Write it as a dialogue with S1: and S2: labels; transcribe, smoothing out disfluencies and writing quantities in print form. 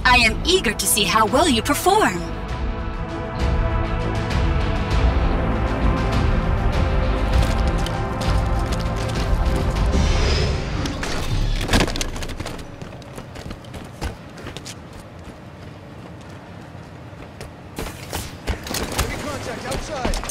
S1: I am eager to see how well you perform.
S2: Enemy contact outside.